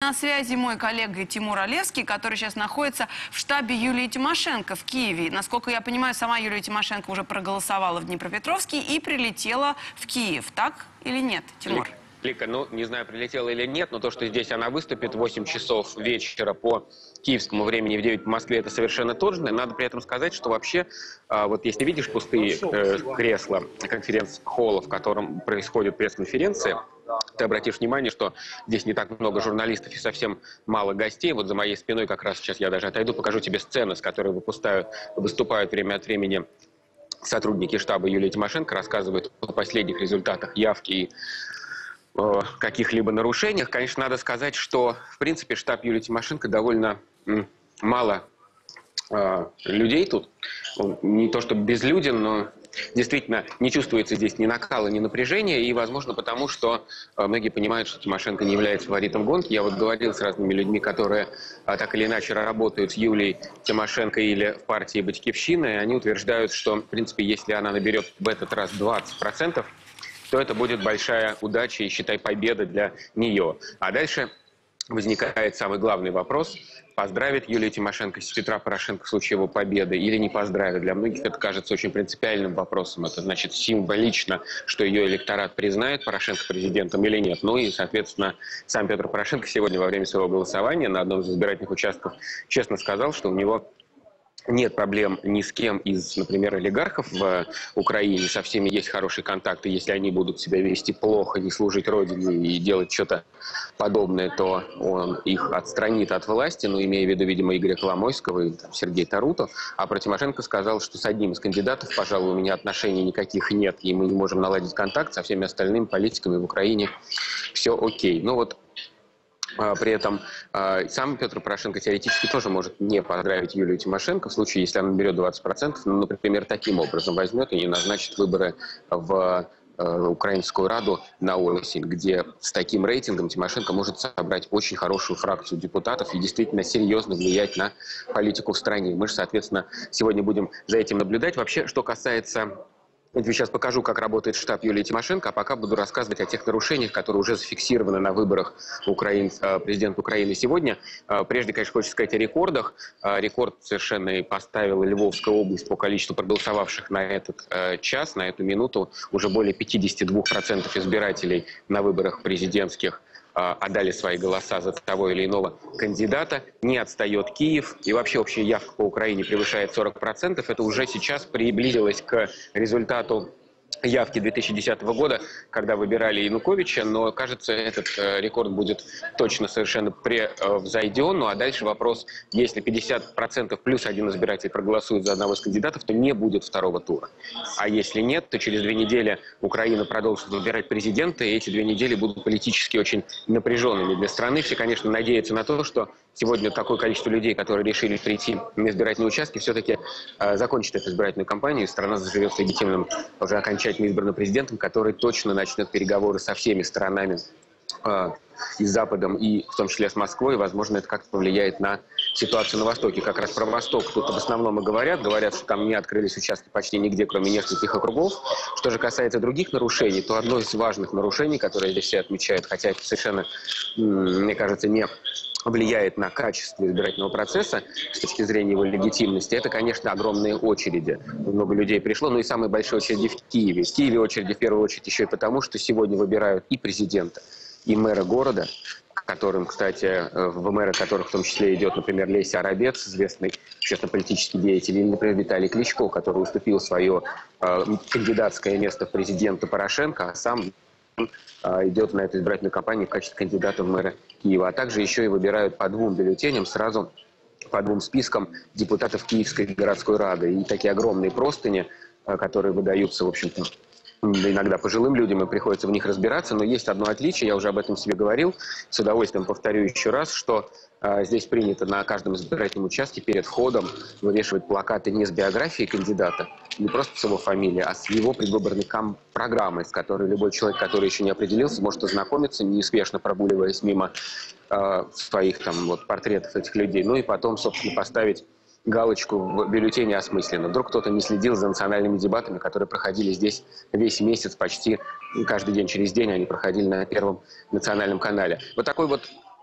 на связи мой коллега Тимур Олевский, который сейчас находится в штабе Юлии Тимошенко в Киеве. Насколько я понимаю, сама Юлия Тимошенко уже проголосовала в Днепропетровске и прилетела в Киев. Так или нет, Тимур? Лика, ну, не знаю, прилетела или нет, но то, что здесь она выступит в 8 часов вечера по киевскому времени, в 9 по Москве, это совершенно точно. Надо при этом сказать, что вообще, вот если видишь пустые кресла конференц-холла, в котором происходит пресс-конференции, ты обратишь внимание, что здесь не так много журналистов и совсем мало гостей. Вот за моей спиной как раз сейчас я даже отойду, покажу тебе сцены, с которой выступают время от времени сотрудники штаба Юлии Тимошенко, рассказывают о последних результатах явки и каких-либо нарушениях. Конечно, надо сказать, что, в принципе, штаб Юлии Тимошенко довольно мало людей тут. Он не то что безлюден, но действительно не чувствуется здесь ни накала, ни напряжения. И, возможно, потому что многие понимают, что Тимошенко не является фаворитом гонки. Я вот говорил с разными людьми, которые так или иначе работают с Юлией Тимошенко или в партии Батькивщина, и они утверждают, что, в принципе, если она наберет в этот раз 20%, то это будет большая удача и, считай, победа для нее. А дальше возникает самый главный вопрос: поздравит Юлия Тимошенко с Петра Порошенко в случае его победы или не поздравит? Для многих это кажется очень принципиальным вопросом. Это значит символично, что ее электорат признает Порошенко президентом или нет. Ну и, соответственно, сам Петр Порошенко сегодня во время своего голосования на одном из избирательных участков честно сказал, что у него нет проблем ни с кем из, например, олигархов в Украине. Со всеми есть хорошие контакты. Если они будут себя вести плохо, не служить Родине и делать что-то подобное, то он их отстранит от власти, ну, имея в виду, видимо, Игоря Коломойского и Сергея Таруту. А про Тимошенко сказал, что с одним из кандидатов, пожалуй, у меня отношений никаких нет, и мы не можем наладить контакт, со всеми остальными политиками в Украине все окей. Ну вот, при этом сам Петр Порошенко теоретически тоже может не поздравить Юлию Тимошенко в случае, если она наберет 20%, ну, например, таким образом возьмет и назначит выборы в Украинскую Раду на осень, где с таким рейтингом Тимошенко может собрать очень хорошую фракцию депутатов и действительно серьезно влиять на политику в стране. Мы же, соответственно, сегодня будем за этим наблюдать. Вообще, что касается... Я тебе сейчас покажу, как работает штаб Юлии Тимошенко, а пока буду рассказывать о тех нарушениях, которые уже зафиксированы на выборах президента Украины сегодня. Прежде, конечно, хочется сказать о рекордах. Рекорд совершенно поставила Львовская область по количеству проголосовавших на этот час, на эту минуту. Уже более 52% избирателей на выборах президентских отдали свои голоса за того или иного кандидата. Не отстает Киев. И вообще общая явка по Украине превышает 40%. Это уже сейчас приблизилось к результату явки 2010 года, когда выбирали Януковича, но, кажется, этот рекорд будет точно совершенно превзойден. Ну а дальше вопрос: если 50% плюс один избиратель проголосует за одного из кандидатов, то не будет второго тура. А если нет, то через 2 недели Украина продолжит выбирать президента, и эти 2 недели будут политически очень напряженными для страны. Все, конечно, надеются на то, что сегодня такое количество людей, которые решили прийти на избирательные участки, все-таки закончит эту избирательную кампанию, и страна заживет с легитимным, уже окончательно избранным президентом, который точно начнет переговоры со всеми сторонами и с Западом, и в том числе с Москвой. И, возможно, это как-то повлияет на ситуацию на Востоке. Как раз про Восток тут в основном и говорят, что там не открылись участки почти нигде, кроме нескольких округов. Что же касается других нарушений, то одно из важных нарушений, которое здесь все отмечают, хотя это совершенно, мне кажется, не влияет на качество избирательного процесса с точки зрения его легитимности, это, конечно, огромные очереди. Много людей пришло, но и самые большие очереди в Киеве. В Киеве очереди в первую очередь еще и потому, что сегодня выбирают и президента, и мэра города, которым, кстати, в мэра которых в том числе идет, например, Леся Арабец, известный общественно-политический деятель, или, например, Виталий Кличко, который уступил свое кандидатское место в президента Порошенко, а сам идет на эту избирательную кампанию в качестве кандидата в мэра Киева. А также еще и выбирают по 2 бюллетеням, сразу по 2 спискам депутатов Киевской городской рады. И такие огромные простыни, которые выдаются, в общем-то, иногда пожилым людям, и приходится в них разбираться. Но есть одно отличие, я уже об этом себе говорил, с удовольствием повторю еще раз, что здесь принято на каждом избирательном участке перед входом вывешивать плакаты не с биографией кандидата, не просто с его фамилией, а с его предвыборной программой, с которой любой человек, который еще не определился, может ознакомиться, неспешно прогуливаясь мимо своих портретов этих людей. Ну и потом, собственно, поставить галочку в бюллетене осмысленно. Вдруг кто-то не следил за национальными дебатами, которые проходили здесь весь месяц, почти каждый день, через день они проходили на Первом национальном канале. Вот такой вот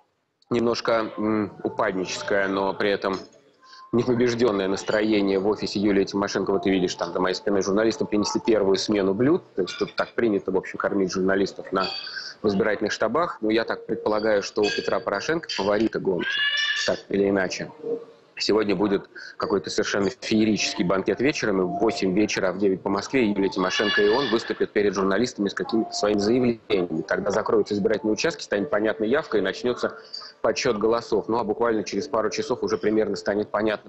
немножко упадническое, но при этом непобежденное настроение в офисе Юлии Тимошенко. Вот ты видишь, там за моей спиной журналисты принесли первую смену блюд. То есть тут так принято, в общем, кормить журналистов в избирательных штабах. Но я так предполагаю, что у Петра Порошенко фаворита гонки, так или иначе. Сегодня будет какой-то совершенно феерический банкет вечером, и в 8 вечера, а в 9 по Москве Юлия Тимошенко и он выступят перед журналистами с какими-то своими заявлениями. Тогда закроются избирательные участки, станет понятна явка и начнется подсчет голосов. Ну а буквально через пару часов уже примерно станет понятно,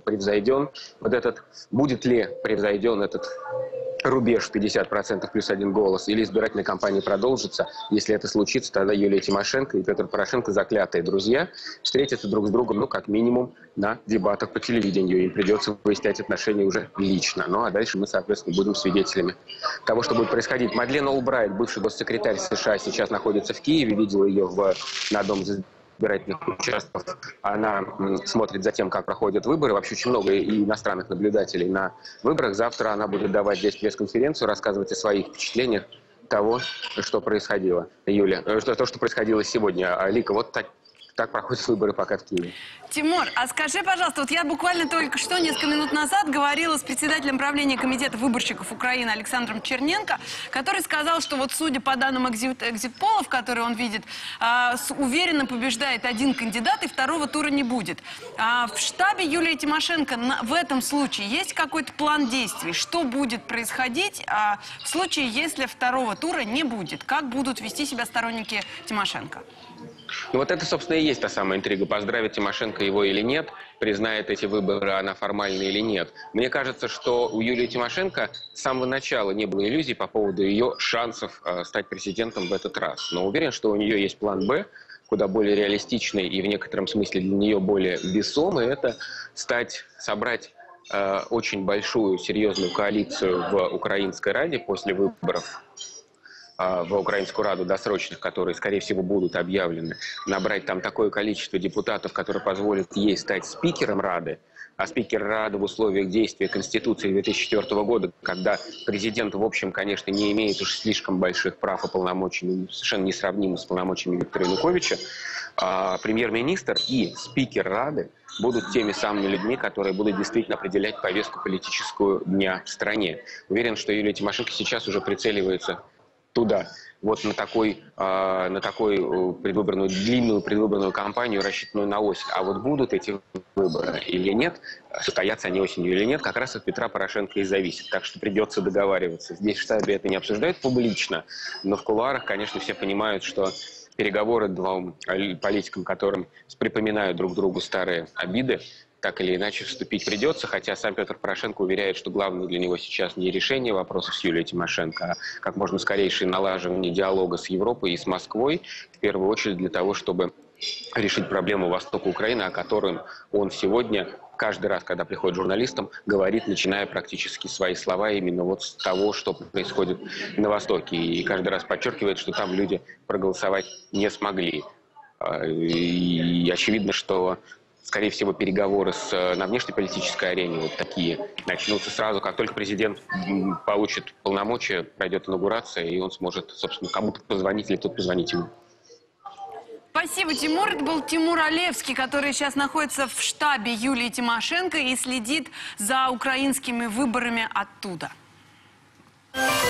будет ли превзойден этот рубеж 50% плюс 1 голос, или избирательная кампания продолжится. Если это случится, тогда Юлия Тимошенко и Петр Порошенко, заклятые друзья, встретятся друг с другом, ну, как минимум, на дебатах по телевидению. Им придется выяснять отношения уже лично. Ну, а дальше мы, соответственно, будем свидетелями того, что будет происходить. Мадлен Олбрайт, бывший госсекретарь США, сейчас находится в Киеве. Видела ее на одном из избирательных участков. Она смотрит за тем, как проходят выборы. Вообще очень много и иностранных наблюдателей на выборах. Завтра она будет давать здесь пресс-конференцию, рассказывать о своих впечатлениях того, что происходило. Юля, то, что происходило сегодня. Лика, вот так проходят выборы пока в Киеве. Тимур, а скажи, пожалуйста, вот я буквально только что, несколько минут назад, говорила с председателем правления Комитета выборщиков Украины Александром Черненко, который сказал, что вот судя по данным экзит-полов, которые он видит, уверенно побеждает один кандидат и второго тура не будет. В штабе Юлии Тимошенко в этом случае есть какой-то план действий? Что будет происходить в случае, если второго тура не будет? Как будут вести себя сторонники Тимошенко? Ну вот это, собственно, и есть та самая интрига. Поздравит Тимошенко его или нет, признает эти выборы она формальные или нет. Мне кажется, что у Юлии Тимошенко с самого начала не было иллюзий по поводу ее шансов стать президентом в этот раз. Но уверен, что у нее есть план «Б», куда более реалистичный и в некотором смысле для нее более весомый. Это собрать очень большую, серьезную коалицию в Украинской Раде после выборов в Украинскую Раду досрочных, которые, скорее всего, будут объявлены, набрать там такое количество депутатов, которое позволит ей стать спикером Рады. А спикер Рады в условиях действия Конституции 2004 года, когда президент, в общем, конечно, не имеет уж слишком больших прав и полномочий, совершенно несравнимы с полномочиями Виктора Януковича, премьер-министр и спикер Рады будут теми самыми людьми, которые будут действительно определять повестку политическую дня в стране. Уверен, что Юлия Тимошенко сейчас уже прицеливается туда, вот на такую длинную предвыборную кампанию, рассчитанную на осень. А вот будут эти выборы или нет, состоятся они осенью или нет, как раз от Петра Порошенко и зависит. Так что придется договариваться. Здесь в штабе это не обсуждают публично, но в кулуарах, конечно, все понимают, что переговоры двум политикам, которым припоминают друг другу старые обиды, так или иначе вступить придется, хотя сам Петр Порошенко уверяет, что главное для него сейчас не решение вопросов с Юлией Тимошенко, а как можно скорейшее налаживание диалога с Европой и с Москвой, в первую очередь для того, чтобы решить проблему востока Украины, о которой он сегодня каждый раз, когда приходит журналистам, говорит, начиная практически свои слова именно вот с того, что происходит на Востоке. И каждый раз подчеркивает, что там люди проголосовать не смогли. И очевидно, что скорее всего, переговоры на внешнеполитической арене вот такие начнутся сразу, как только президент получит полномочия, пройдет инаугурация, и он сможет, собственно, кому-то позвонить или кто-то позвонить ему. Спасибо, Тимур. Это был Тимур Олевский, который сейчас находится в штабе Юлии Тимошенко и следит за украинскими выборами оттуда.